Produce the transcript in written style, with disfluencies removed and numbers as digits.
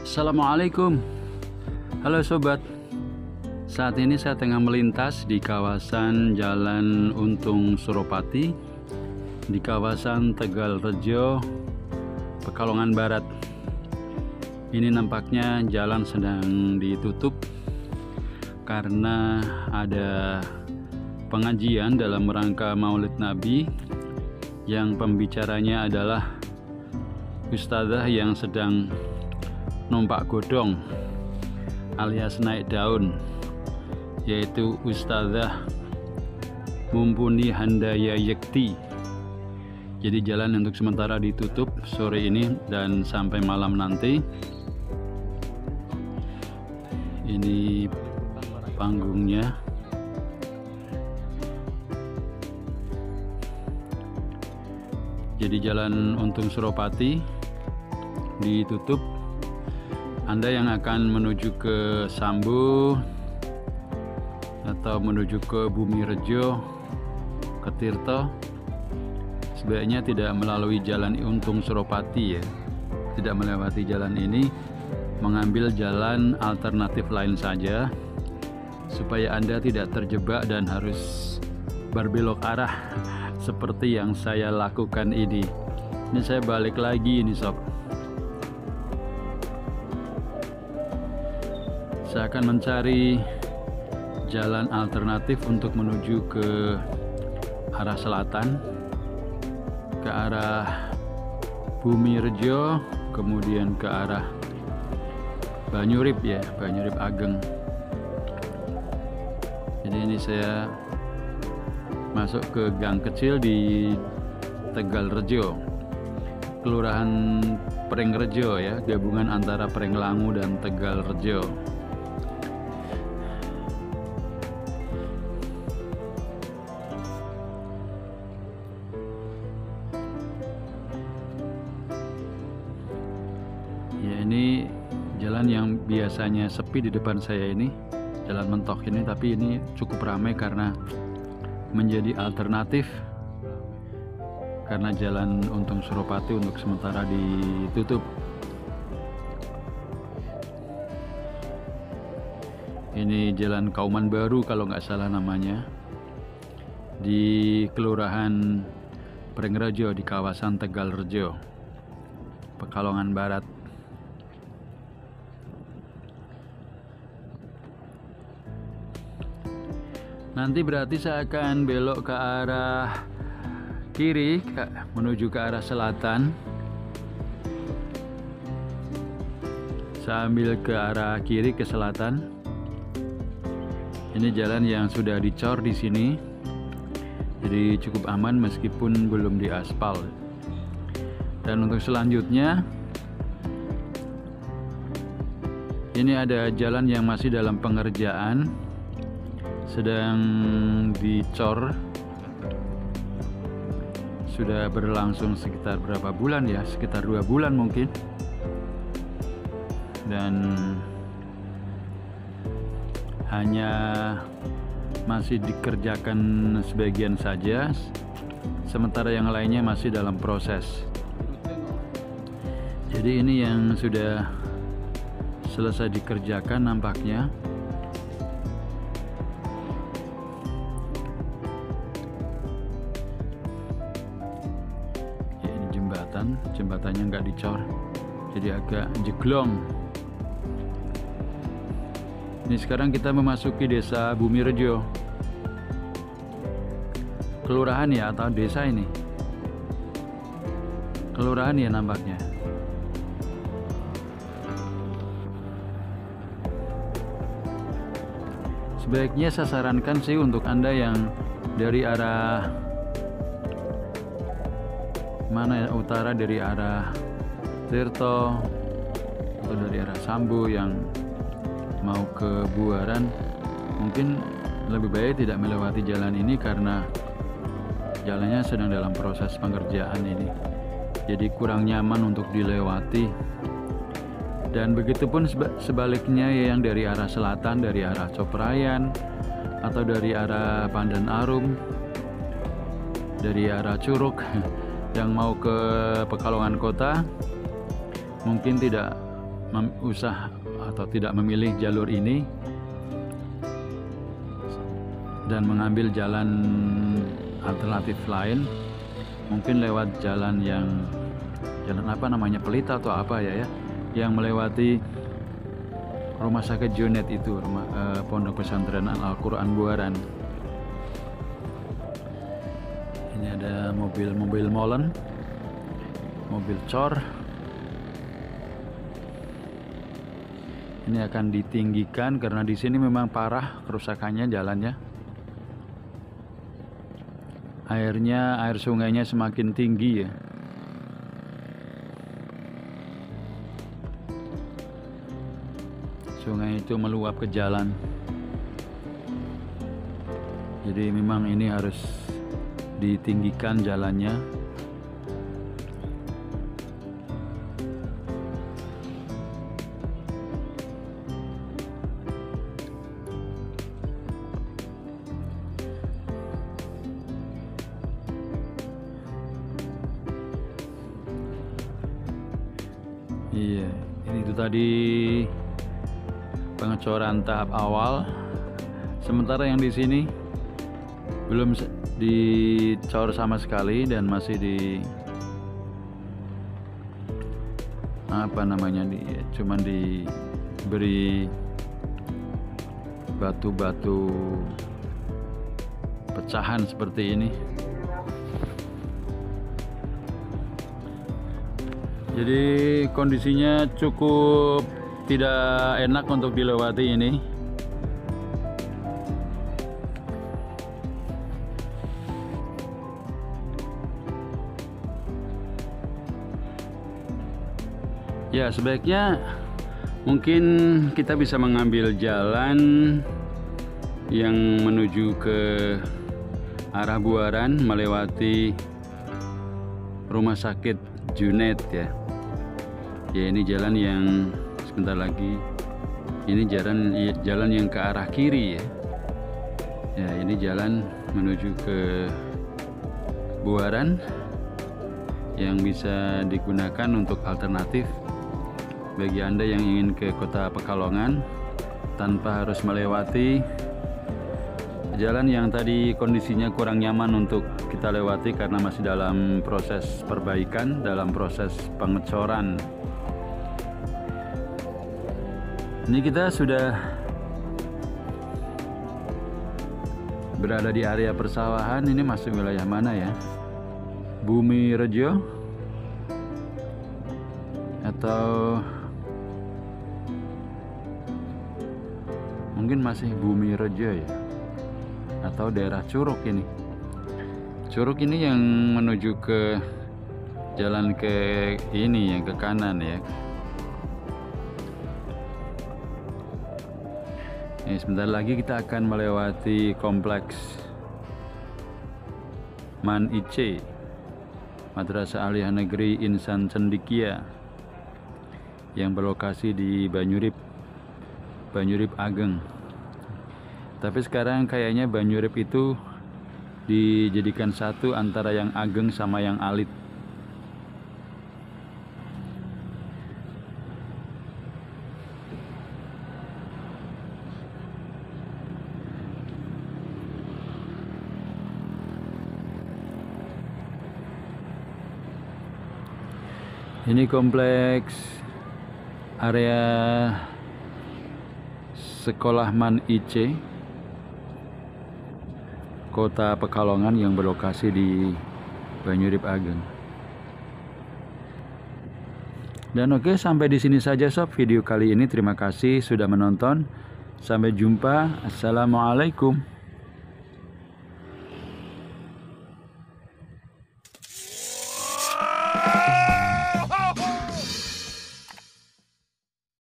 Assalamualaikum. Halo sobat. Saat ini saya tengah melintas di kawasan Jalan Untung Suropati, di kawasan Tegalrejo, Pekalongan Barat. Ini nampaknya jalan sedang ditutup karena ada pengajian dalam rangka Maulid Nabi yang pembicaranya adalah ustadzah yang sedang numpak godong alias naik daun, yaitu Ustadzah Mumpuni Handaya Yekti. Jadi jalan untuk sementara ditutup sore ini dan sampai malam nanti. Ini panggungnya. Jadi jalan Untung Suropati ditutup. Anda yang akan menuju ke Sambu atau menuju ke Bumirejo, ke Tirto, sebaiknya tidak melalui jalan Untung Suropati ya. Tidak melewati jalan ini, mengambil jalan alternatif lain saja supaya Anda tidak terjebak dan harus berbelok arah seperti yang saya lakukan ini. Ini saya balik lagi ini sob. Saya akan mencari jalan alternatif untuk menuju ke arah selatan, ke arah Bumirejo, kemudian ke arah Banyurip ya, Banyurip Ageng. Jadi ini saya masuk ke gang kecil di Tegalrejo, Kelurahan Prengrejo ya, gabungan antara Prenglangu dan Tegalrejo. Ya, ini jalan yang biasanya sepi di depan saya ini, jalan mentok ini, tapi ini cukup ramai karena menjadi alternatif karena jalan Untung Suropati untuk sementara ditutup. Ini jalan Kauman Baru kalau nggak salah namanya, di Kelurahan Prengrejo di kawasan Tegalrejo, Pekalongan Barat. Nanti berarti saya akan belok ke arah kiri menuju ke arah selatan. Saya ambil ke arah kiri ke selatan. Ini jalan yang sudah dicor di sini, jadi cukup aman meskipun belum diaspal. Dan untuk selanjutnya, ini ada jalan yang masih dalam pengerjaan, sedang dicor, sudah berlangsung sekitar berapa bulan ya, sekitar 2 bulan mungkin, dan hanya masih dikerjakan sebagian saja, sementara yang lainnya masih dalam proses. Jadi ini yang sudah selesai dikerjakan nampaknya. Jembatannya nggak dicor, jadi agak jeglong. Ini sekarang kita memasuki desa Bumirejo, kelurahan ya atau desa ini? Kelurahan ya nampaknya. Sebaiknya saya sarankan sih untuk Anda yang dari arah mana ya, utara, dari arah Tirto atau dari arah Sambu yang mau ke Buaran, mungkin lebih baik tidak melewati jalan ini karena jalannya sedang dalam proses pengerjaan ini, jadi kurang nyaman untuk dilewati. Dan begitupun sebaliknya ya, yang dari arah selatan, dari arah Coprayan atau dari arah Pandan Arum, dari arah Curug yang mau ke Pekalongan Kota, mungkin tidak usah atau tidak memilih jalur ini dan mengambil jalan alternatif lain, mungkin lewat jalan apa namanya, Pelita atau apa ya, yang melewati Rumah Sakit Junet itu, Pondok Pesantren Al-Quran Buaran. Ini ada mobil molen, mobil cor. Ini akan ditinggikan karena di sini memang parah kerusakannya jalannya. Air sungainya semakin tinggi ya. Sungai itu meluap ke jalan. Jadi memang ini harus ditinggikan jalannya. Iya, ini itu tadi pengecoran tahap awal. Sementara yang di sini belum dicor sama sekali dan masih cuman diberi batu-batu pecahan seperti ini. Jadi kondisinya cukup tidak enak untuk dilewati ini. Ya, sebaiknya mungkin kita bisa mengambil jalan yang menuju ke arah Buaran melewati Rumah Sakit Junet ya. Ya, ini jalan yang sebentar lagi, ini jalan yang ke arah kiri ya. Ya, ini jalan menuju ke Buaran yang bisa digunakan untuk alternatif bagi Anda yang ingin ke Kota Pekalongan tanpa harus melewati jalan yang tadi kondisinya kurang nyaman untuk kita lewati karena masih dalam proses perbaikan, dalam proses pengecoran. Ini kita sudah berada di area persawahan. Ini masuk wilayah mana ya? Bumi Rejo atau mungkin masih Bumi Rejo ya, atau daerah Curug ini. Curug ini yang menuju ke jalan ke ini yang ke kanan ya. Ini sebentar lagi kita akan melewati kompleks MAN IC, Madrasah Aliyah Negeri Insan Cendikia, yang berlokasi di Banyurip Ageng. Tapi sekarang kayaknya Banyurip itu dijadikan satu antara yang Ageng sama yang Alit. Ini kompleks area Sekolah MAN IC Kota Pekalongan yang berlokasi di Banyurip Ageng. Dan oke, sampai di sini saja sob video kali ini. Terima kasih sudah menonton. Sampai jumpa. Assalamualaikum.